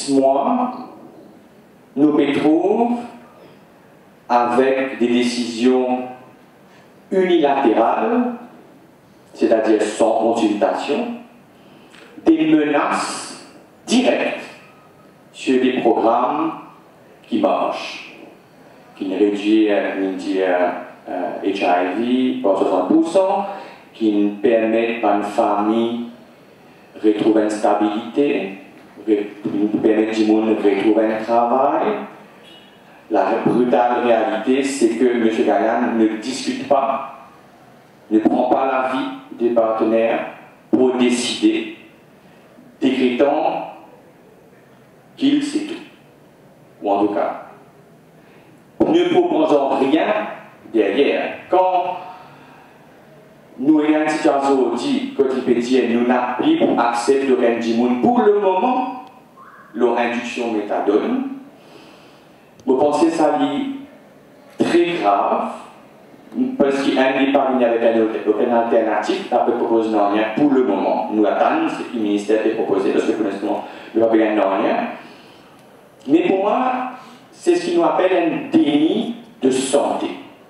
mois, nous retrouvons avec des décisions unilatérales, c'est-à-dire sans consultation, des menaces directes sur des programmes qui marchent, qui ne réduisent HIV par 60%, qui nous permettent à une famille de retrouver une stabilité, nous permettent de retrouver un travail. La brutale réalité, c'est que M. Gaillan ne discute pas, ne prend pas l'avis des partenaires pour décider, décrétant qu'il sait tout. Ou en tout cas, ne proposant rien derrière. Quand nous avons une situation dit que nous n'avons pas accepté le Rendimoun pour le moment, leur induction méthadone, je pense que ça est très grave, parce qu'il n'y a pas aucune alternative à proposer pour le moment. Nous attendons ce que le ministère a proposé, parce que pour l'instant, nous n'avons rien. Mais pour moi, c'est ce qui nous appelle un déni de santé.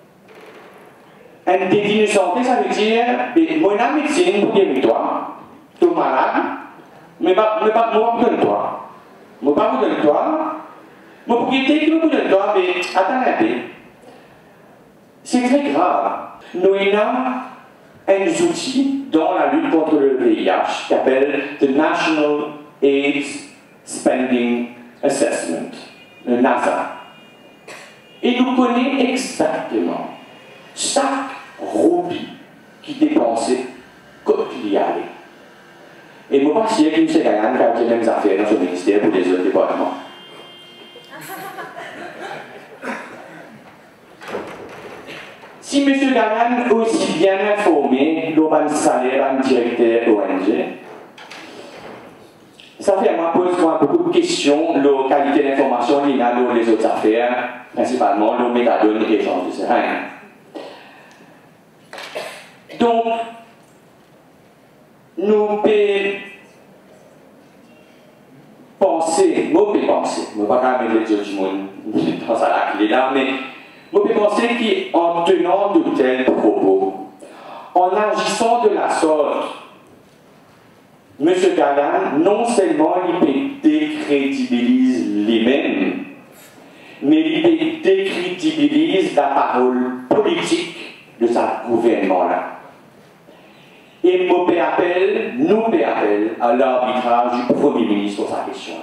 Un déni de santé, ça veut dire, moi, la médecine pour guérir toi, tu es malade, mais pas besoin de toi. Je n'ai pas besoin de toi. Je n'ai pas besoin de toi, mais attends un peu. C'est très grave. Nous avons un outil dans la lutte contre le VIH qui s'appelle the National AIDS Spending Assessment, le NASA. Et nous connaissons exactement chaque roupie qui dépensait quand il y allait. Et moi, je pense que M. Gaillan a fait les mêmes affaires dans ce ministère pour les autres départements. Si M. Gaillan est aussi bien informé, il a un salaire un directeur ONG, ça fait à moi pose beaucoup de questions, la qualité d'information, il y a dans les autres affaires, principalement le méthadone et l'échange de seringues. Donc, nous pouvons penser, nous ne pouvons pas mettre les autres du monde dans sa lac, là, mais nous pouvons penser qu'en tenant de tels propos, en agissant de la sorte, M. Gaillan, non seulement il décrédibilise lui-même, mais il décrédibilise la parole politique de ce gouvernement-là. Et nous appelle à l'arbitrage du Premier ministre sur sa question-là.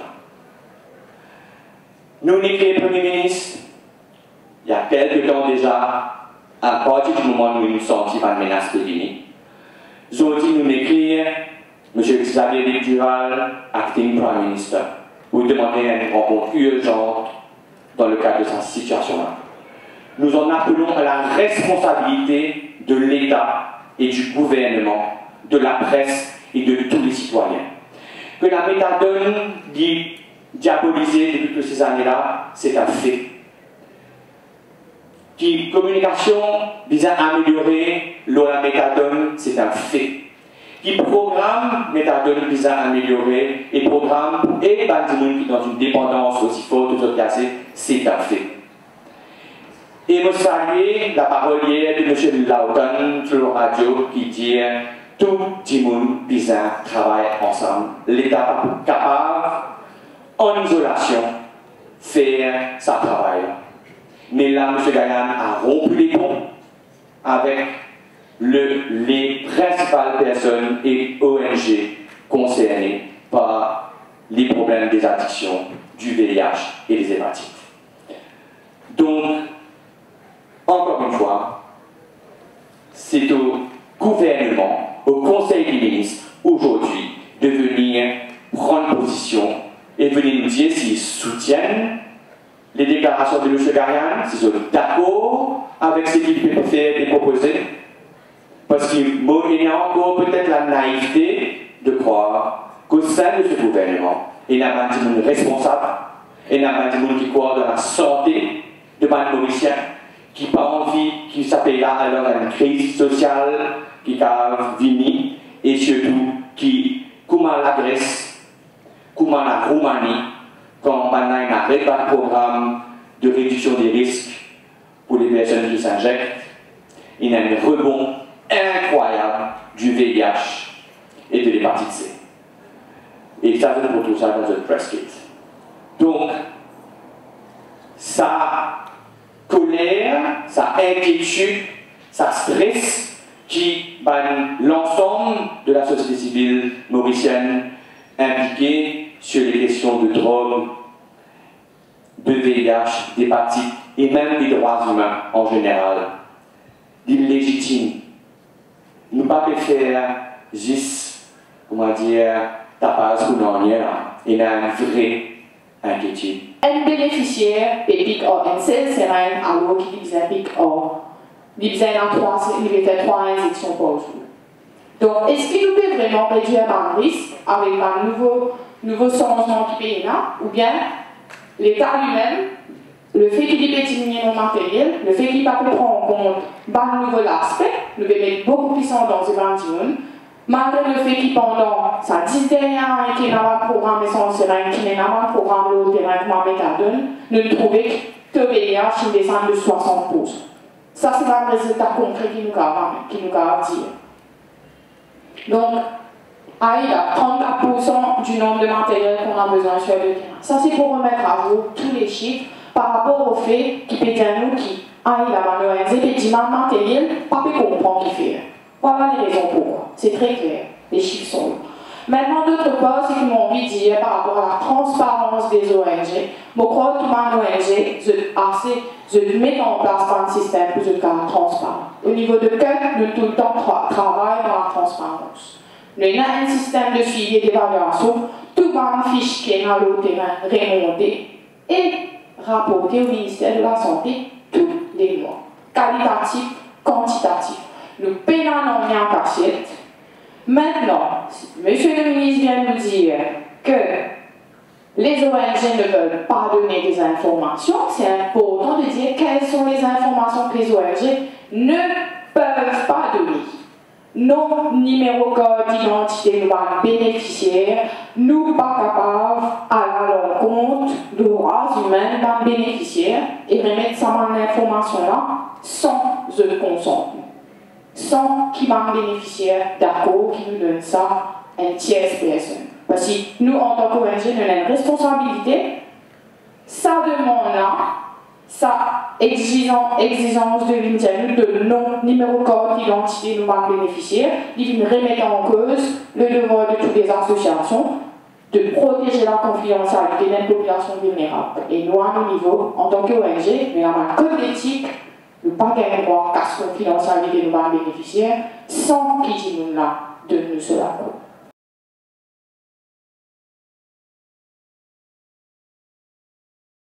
Nous n'écrivons le Premier ministre, il y a quelques temps déjà, à partir du moment où nous nous sentons une menace périmée. Aujourd'hui, nous n'écrivons M. Xavier Duval, acting Prime Minister, pour demander une rencontre urgente dans le cadre de cette situation-là. Nous en appelons à la responsabilité de l'État et du gouvernement, de la presse et de tous les citoyens. Que la méthadone dit diabolisée depuis toutes ces années-là, c'est un fait. Qui communication visant à améliorer la méthadone, c'est un fait. Qui programme méthadone visant à améliorer et programme et bandimoun qui dans une dépendance aussi forte aux autres cassés, c'est un fait. Et vous saluez la parole hier de M. Lauton sur la radio qui dit tout le monde bizarre travaille ensemble. L'État est capable, en isolation, faire sa travail. Mais là, M. Gaillan a rompu les ponts avec les principales personnes et ONG concernées par les problèmes des addictions, du VIH et des hépatites. Donc, encore une fois, c'est au gouvernement, au Conseil des ministres, aujourd'hui, de venir prendre position et venir nous dire s'ils soutiennent les déclarations de M. Gaillan, s'ils sont d'accord avec ce qu'il peut faire et proposer. Parce qu'il y a encore peut-être la naïveté de croire qu'au sein de ce gouvernement, il y a un monde responsable, il y a un monde qui croit dans la santé de man mauricien, qui n'a pas envie, qui s'appelle là alors à une crise sociale qui a venu, et surtout qui, comme la Grèce, comme la Roumanie, quand maintenant n'arrête pas le programme de réduction des risques pour les personnes qui s'injectent, il y a un rebond incroyable du VIH et de l'hépatite C. Et ça, c'est pour tout ça dans le press kit. Donc, sa colère, sa inquiétude, sa stress qui l'ensemble de la société civile mauricienne impliquée sur les questions de drogue, de VIH, d'hépatite et même des droits humains en général. Illégitime. Nous ne pouvons pas faire juste, comment dire, tapage ou non, il y a une vraie inquiétude. Un bénéficiaire, PEPIC ou NCL, c'est un allo qui dit PEPIC ou il fait 3 injections par jour. Donc, est-ce qu'il nous peut vraiment réduire le risque avec un nouveau changement qui paye là, ou bien l'État lui-même, le fait qu'il peut diminuer nos matériels, le fait qu'il ne peut pas prendre en compte un nouvel aspect, nous peut mettre beaucoup plus en dans ce 21, malgré le fait qu'il pendant sa 10 dernières qu'il n'a pas de programme essentiel, qu'il n'a pas de programme de terrain comme méthadone, nous trouvons que le VIH descend de 60%. Ça, c'est un résultat concret qui nous a dit. Donc, il y a 34% du nombre de matériel qu'on a besoin sur le terrain. Ça, c'est pour remettre à jour tous les chiffres par rapport au fait qu'il peut dire nous qui il a malheureusement des demandes matérielles, pas peut comprendre qu'il fait. Voilà les raisons pourquoi. C'est très clair. Les chiffres sont là. Maintenant, d'autre part, c'est qu'ils m'ont envie de dire par rapport à la transparence des ONG. Je crois que les ONG, je mets en place un système pour être transparent. Au niveau de CUT, nous tout le temps travaillons dans la transparence. Nous avons un système de suivi et d'évaluation, tout va une fiche qui est dans le terrain remontée et rapportée au ministère de la Santé tous les mois. Qualitatif, quantitatif. Nous payons en cachette. Maintenant, monsieur le ministre vient nous dire que les ONG ne veulent pas donner des informations, c'est important de dire quelles sont les informations que les ONG ne peuvent pas donner. Nom, numéro, code d'identité de bénéficiaire, nous pas capables à l'encontre de droits humains d'un bénéficiaire et remettre ça dans l'information-là sans le consentement. Sans qu'il m'a bénéficiaire d'accord qui nous donne ça une tierce personne. Parce que nous, en tant qu'ONG, nous avons une responsabilité. Ça demande-là, ça exigence de l'INTERNET de nom, numéro, code, identité, nous va bénéficiaire, il remet en cause le devoir de toutes les associations de protéger la confidentialité d'une population vulnérable. Et nous, à nos niveaux, en tant qu'ONG, nous avons un code d'éthique. Nous n'avons pas gagné droit casse confidentialité de nos bénéficiaires sans qu'ils nous là de nous cela.